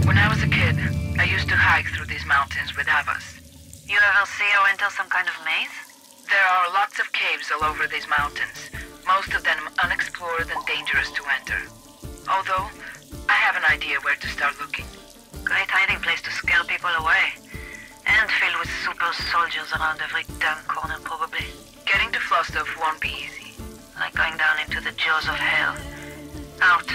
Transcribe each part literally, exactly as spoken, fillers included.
When I was a kid, I used to hike through these mountains with Havas. You ever see or enter some kind of maze? There are lots of caves all over these mountains, most of them unexplored and dangerous to enter. Although, I have an idea where to start looking. Great hiding place to scare people away. And filled with super soldiers around every damn corner, probably. Getting to Flostov won't be easy. Like going down into the jaws of hell. Out.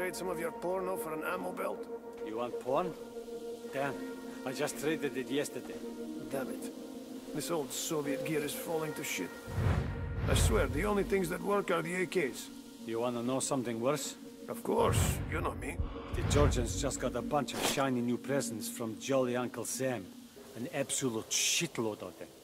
trade some of your porno for an ammo belt? You want porn? Damn, I just traded it yesterday. Damn it. This old Soviet gear is falling to shit. I swear, the only things that work are the A Ks. You wanna know something worse? Of course, you know me. The Georgians just got a bunch of shiny new presents from jolly Uncle Sam. An absolute shitload of them.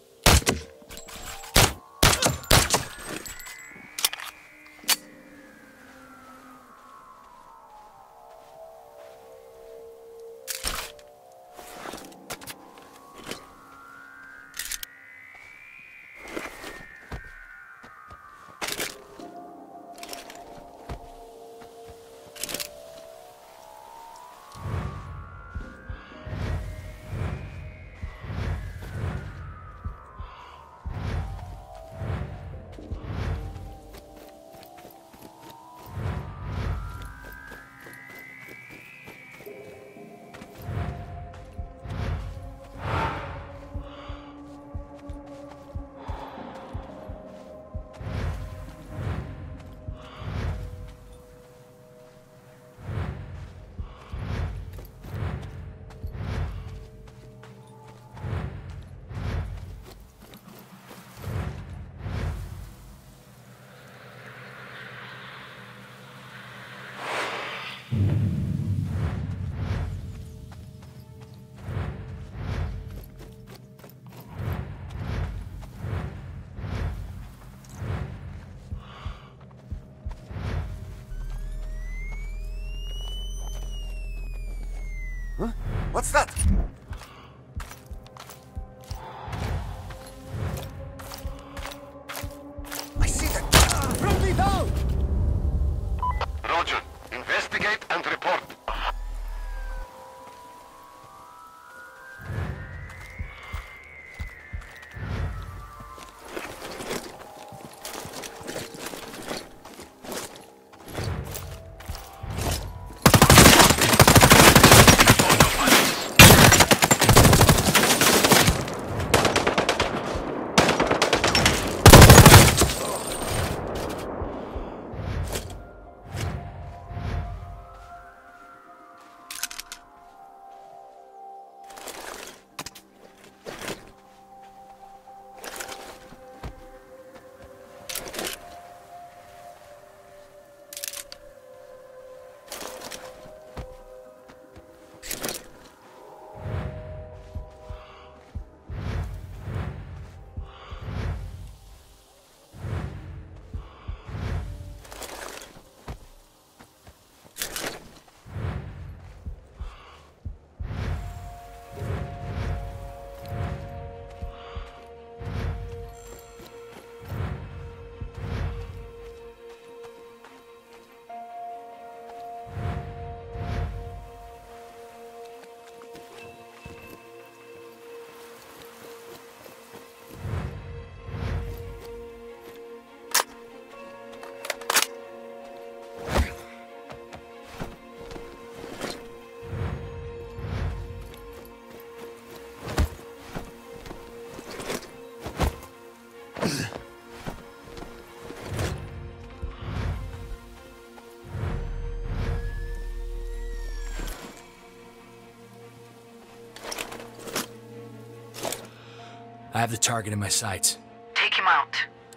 Huh? What's that? I see that! Bring me down! Roger. Investigate and report. I have the target in my sights. Take him out.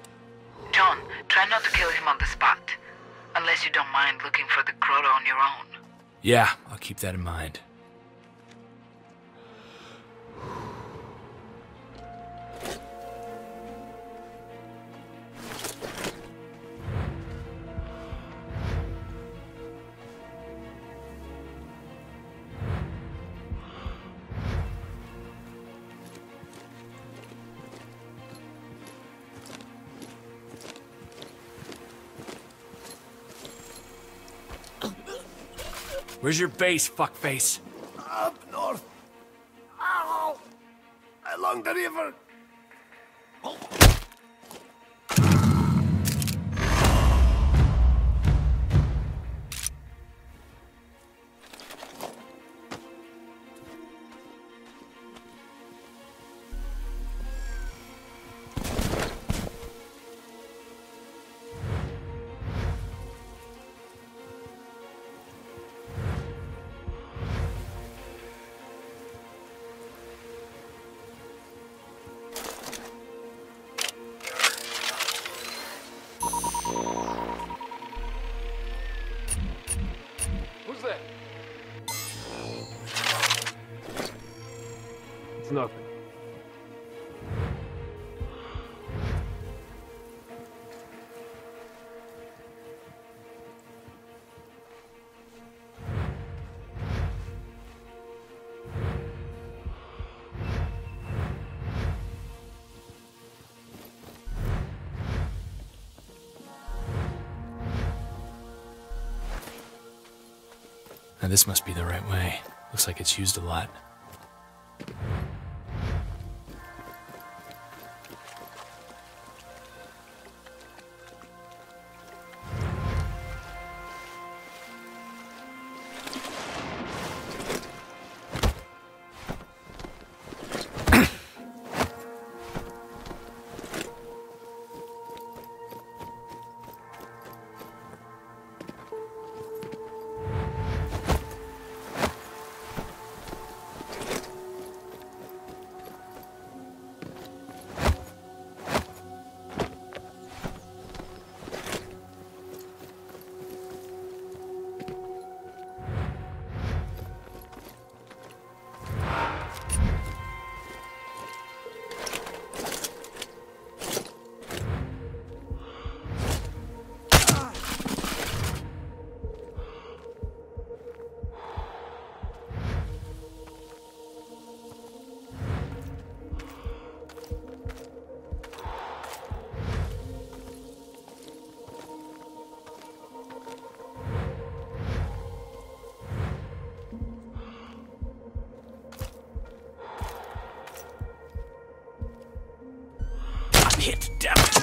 John, try not to kill him on the spot. Unless you don't mind looking for the grotto on your own. Yeah, I'll keep that in mind. Where's your base, fuckface? Up north. Ow! Along the river. It's nothing. Now this must be the right way. Looks like it's used a lot. Hit, damn it!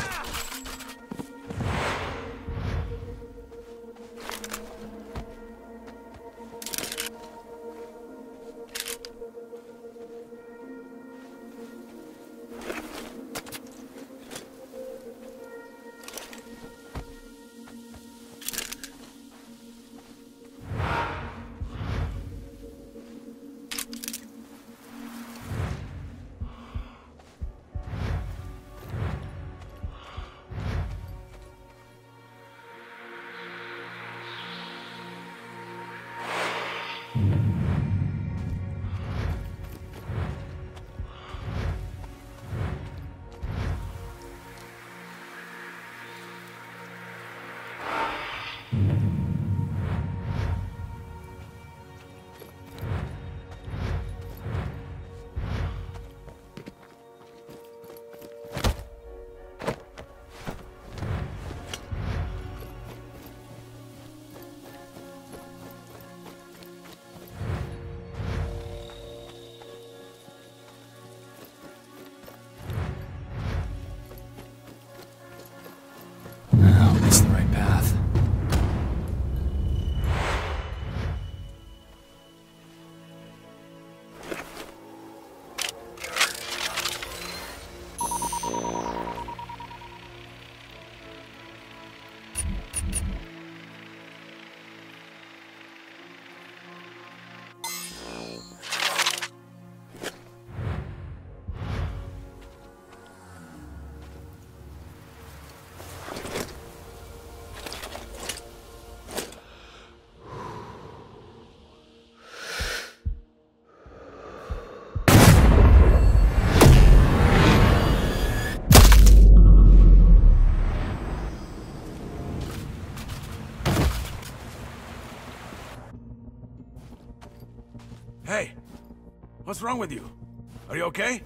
It's the right path. Hey, what's wrong with you? Are you okay?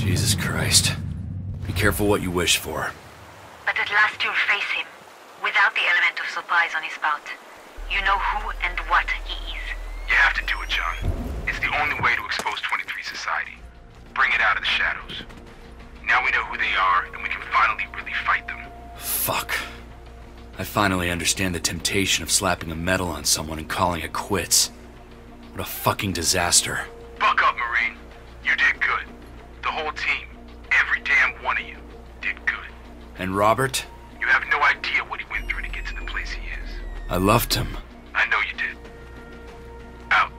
Jesus Christ. Be careful what you wish for. But at last you'll face him, without the element of surprise on his part. You know who and what he is. You have to do it, John. It's the only way to expose twenty-three Society. Bring it out of the shadows. Now we know who they are, and we can finally really fight them. Fuck. I finally understand the temptation of slapping a medal on someone and calling it quits. What a fucking disaster. Buck up, Marine. You did good. The whole team, every damn one of you, did good. And Robert? You have no idea what he went through to get to the place he is. I loved him. I know you did. Out.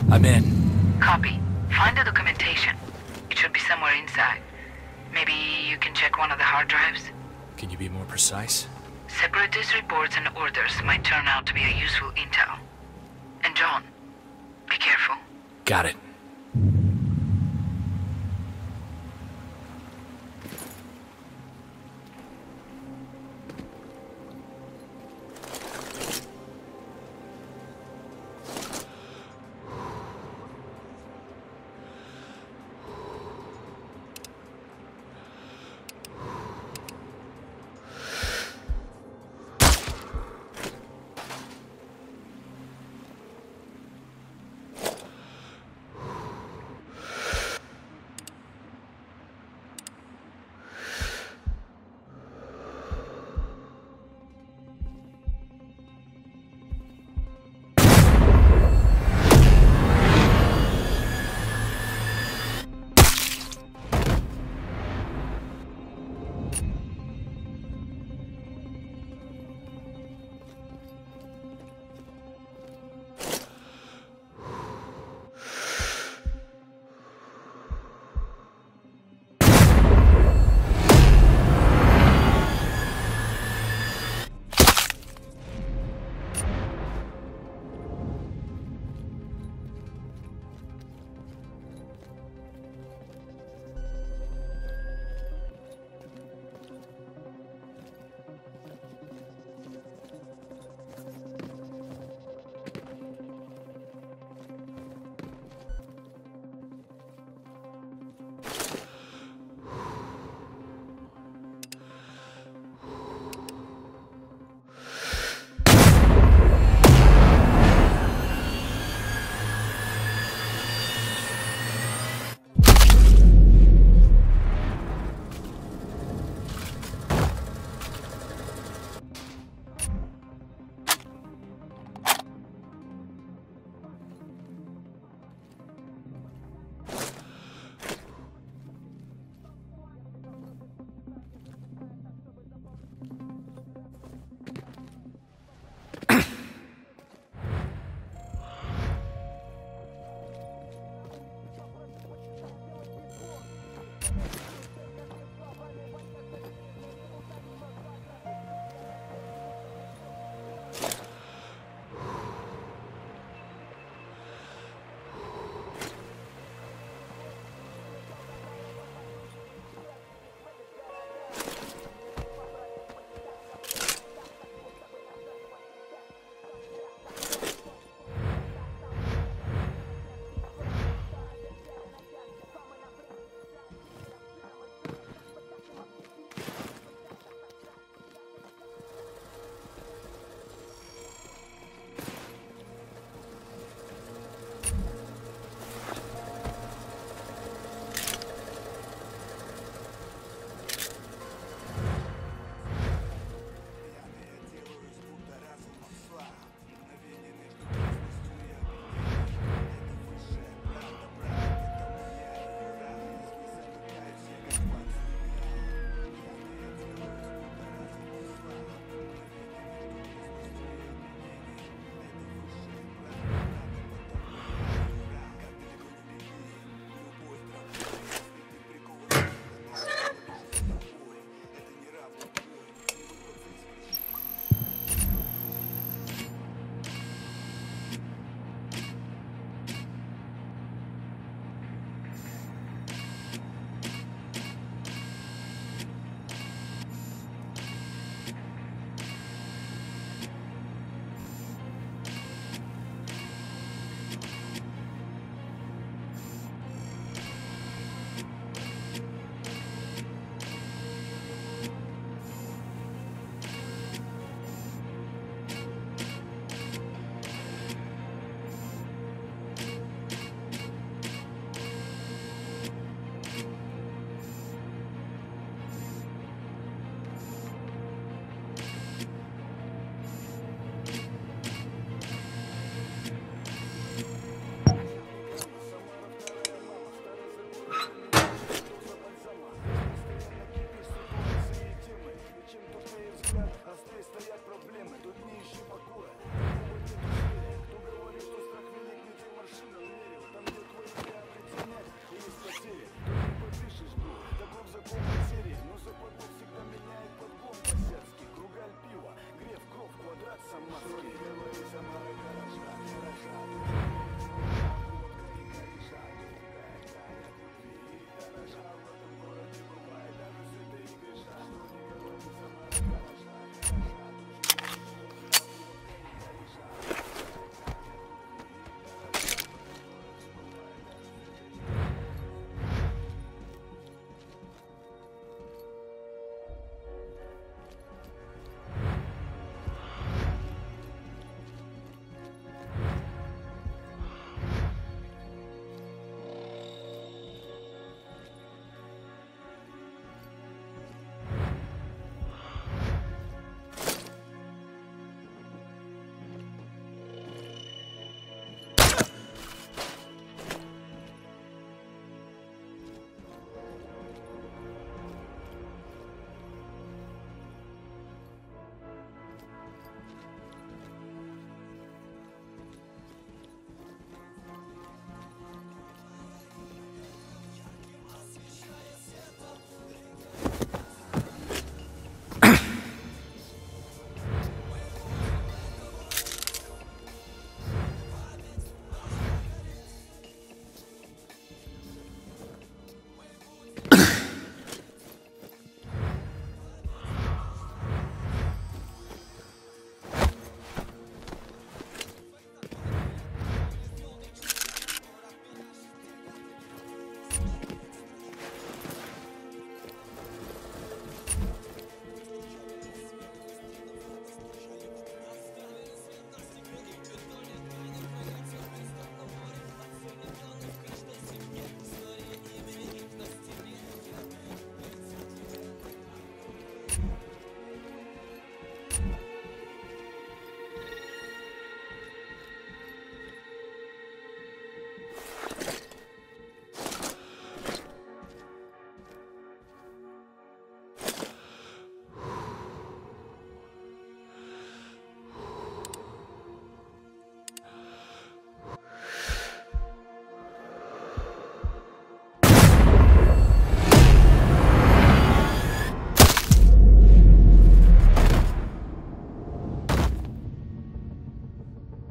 I'm in. Copy. Find the documentation. It should be somewhere inside. Maybe you can check one of the hard drives? Can you be more precise? Separatist reports and orders might turn out to be a useful intel. And John, be careful. Got it.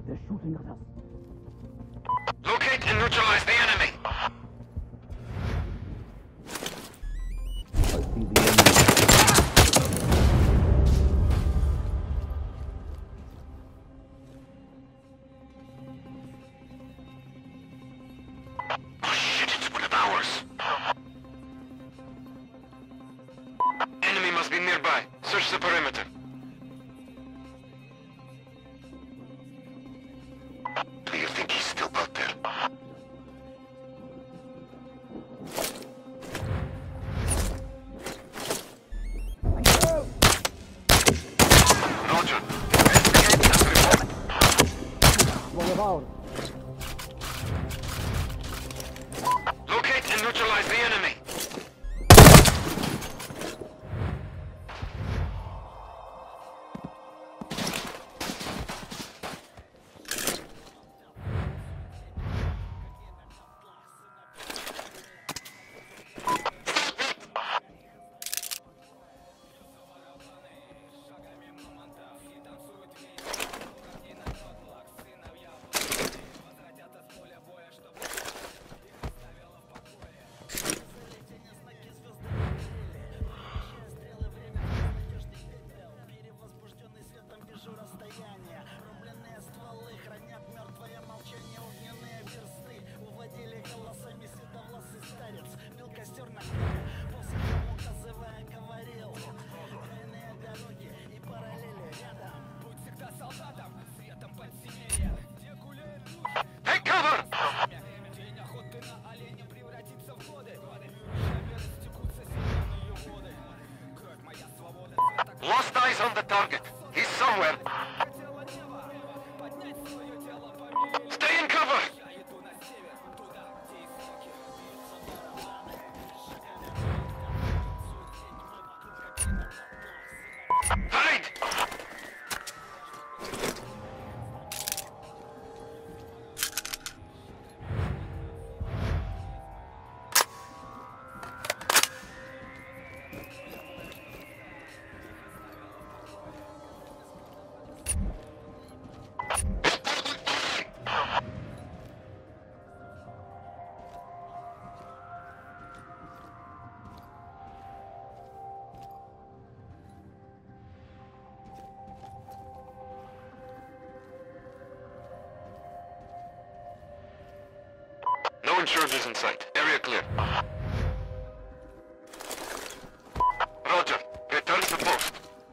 They're shooting at us. Locate and neutralize the enemy. I see the enemy. Oh shit, it's one of ours. Enemy must be nearby. Search the perimeter. Do you think he's still out there? Roger. Investigate and report. One of ours. Locate and neutralize the enemy. Take cover! Lost eyes on the target. He's somewhere. Stay in cover! Hide! No insurgents in sight. Area clear. Roger. Return to post.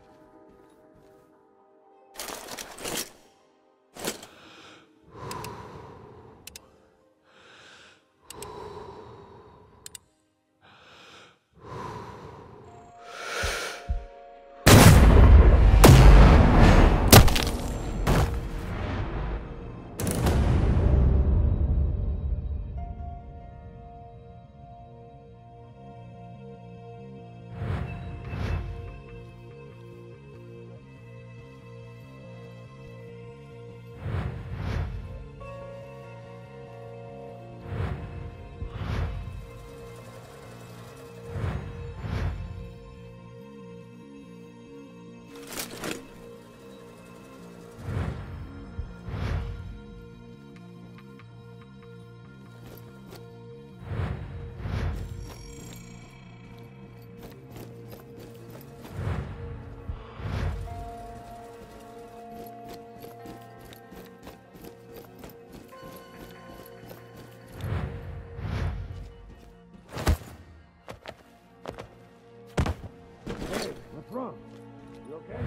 What's wrong? You okay?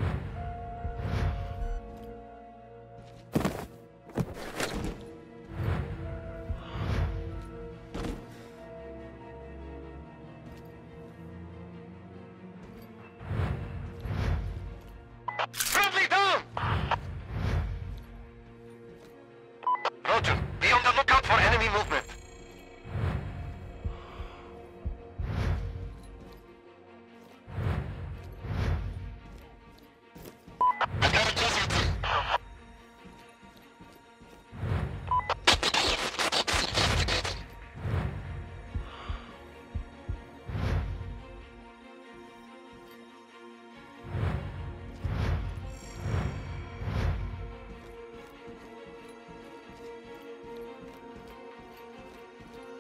Friendly down! Roger. Be on the lookout for enemy movement.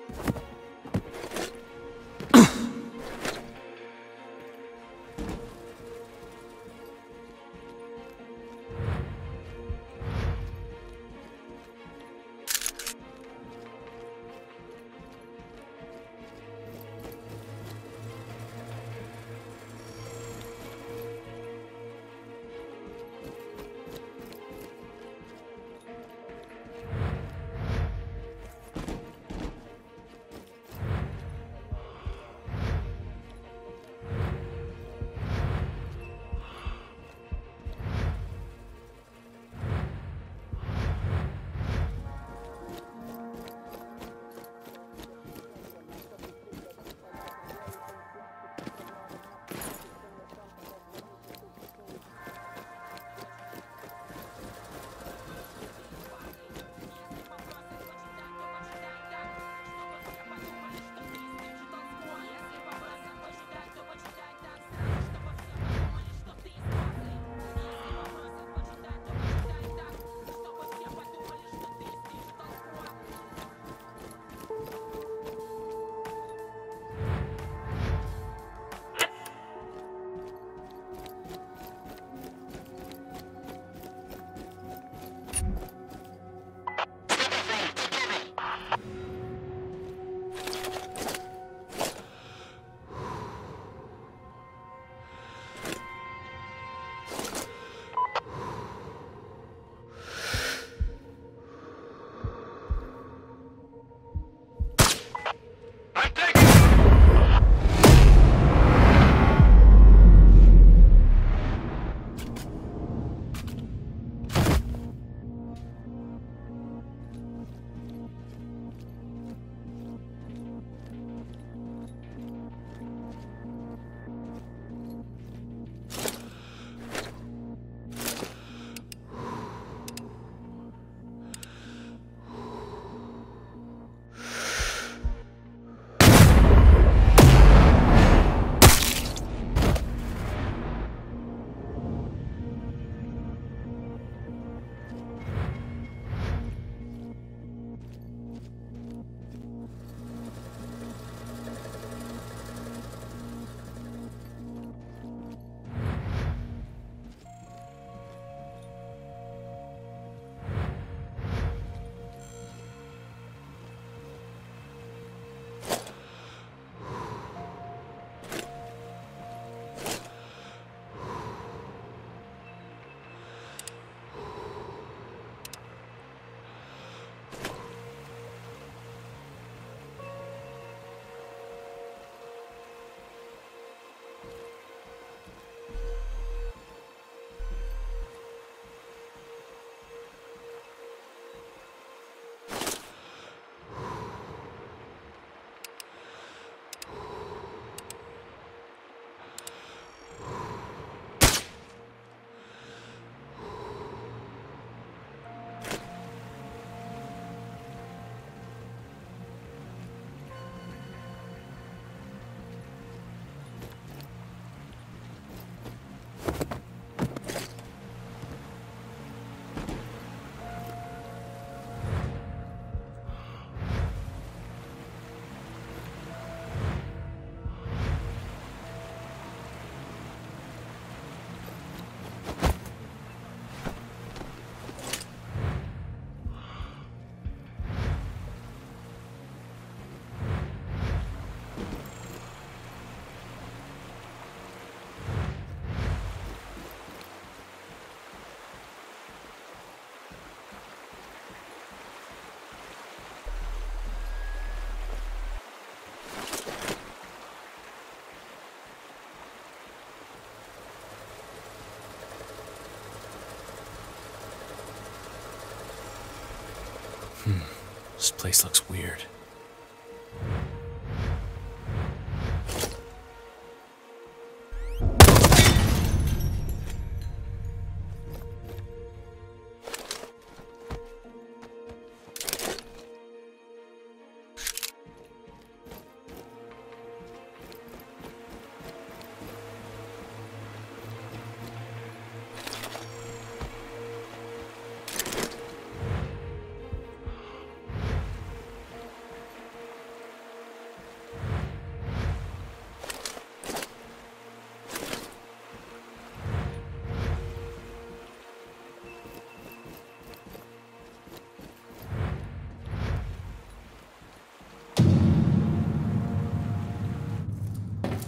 Hmm. This place looks weird.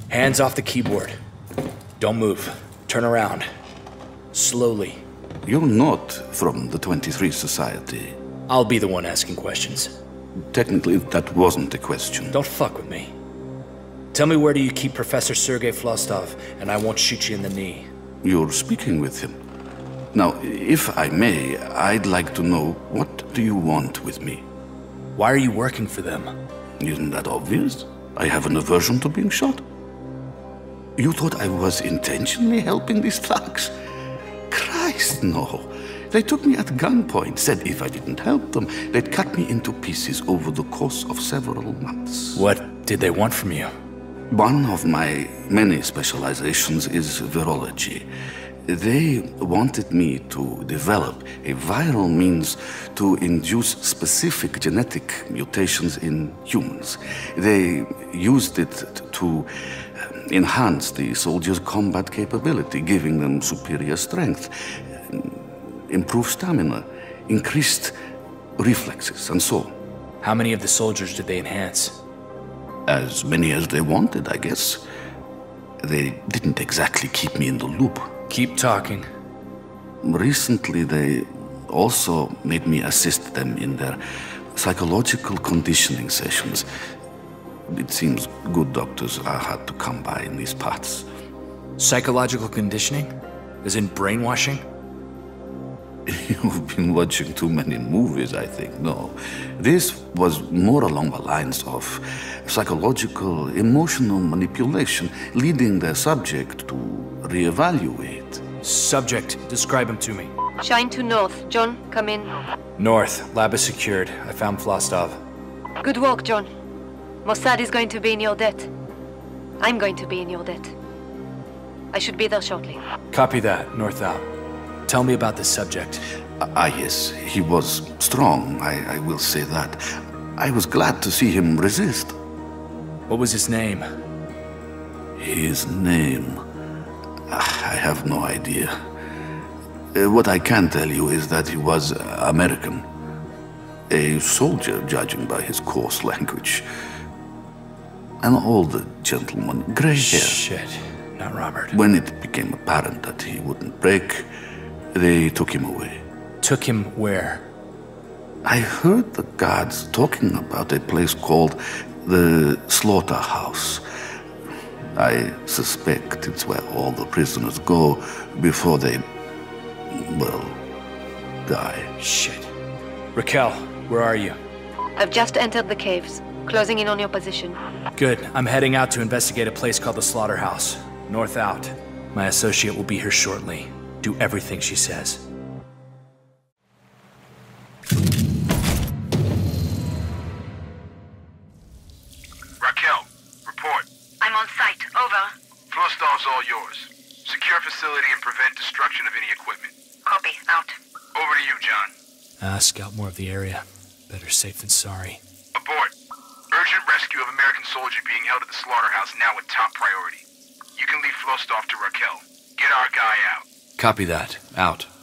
Hands off the keyboard. Don't move. Turn around. Slowly. You're not from the twenty-three Society. I'll be the one asking questions. Technically, that wasn't a question. Don't fuck with me. Tell me, where do you keep Professor Sergei Flostov, and I won't shoot you in the knee. You're speaking with him. Now, if I may, I'd like to know, what do you want with me? Why are you working for them? Isn't that obvious? I have an aversion to being shot. You thought I was intentionally helping these thugs? Christ, no. They took me at gunpoint, said if I didn't help them, they'd cut me into pieces over the course of several months. What did they want from you? One of my many specializations is virology. They wanted me to develop a viral means to induce specific genetic mutations in humans. They used it to enhance the soldiers' combat capability, giving them superior strength, improved stamina, increased reflexes, and so on. How many of the soldiers did they enhance? As many as they wanted, I guess. They didn't exactly keep me in the loop. Keep talking. Recently, they also made me assist them in their psychological conditioning sessions. It seems good doctors are hard to come by in these parts. Psychological conditioning? As in brainwashing? You've been watching too many movies, I think. No. This was more along the lines of psychological, emotional manipulation, leading the subject to reevaluate. Subject, describe him to me. Shine to north. John, come in. North. Lab is secured. I found Flostov. Good work, John. Mossad is going to be in your debt. I'm going to be in your debt. I should be there shortly. Copy that. North out. Tell me about this subject. Ah, yes. He was strong, I, I will say that. I was glad to see him resist. What was his name? His name... I have no idea. Uh, what I can tell you is that he was uh, American. A soldier, judging by his coarse language. An older gentleman, gray hair. Shit, not Robert. When it became apparent that he wouldn't break, they took him away. Took him where? I heard the guards talking about a place called the Slaughterhouse. I suspect it's where all the prisoners go before they, well, die. Shit. Raquel, where are you? I've just entered the caves, closing in on your position. Good. I'm heading out to investigate a place called the Slaughterhouse. North out. My associate will be here shortly. Do everything she says. Raquel, report. I'm on site. Over. Flostov's all yours. Secure facility and prevent destruction of any equipment. Copy. Out. Over to you, John. Ah, scout more of the area. Better safe than sorry. Abort. Urgent rescue of American soldier being held at the slaughterhouse now a top priority. You can leave Flostov to Raquel. Get our guy out. Copy that. Out.